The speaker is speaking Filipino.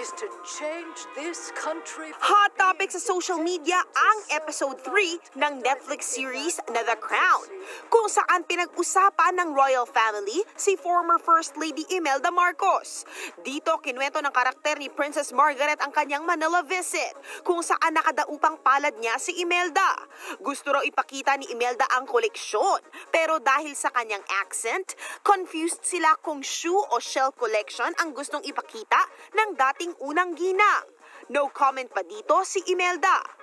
is to change this country. Hot topic sa social media ang episode 3 ng Netflix series na The Crown, kung saan pinag-usapan ng royal family si former First Lady Imelda Marcos. Dito kinuwento ng karakter ni Princess Margaret ang kanyang Manila visit, kung saan nakadaupang palad niya si Imelda. Gusto raw ipakita ni Imelda ang koleksyon, pero dahil sa kanyang accent, confused sila kung shoe o shell collection ang gustong ipakita ng dating unang ginang. No comment pa dito si Imelda.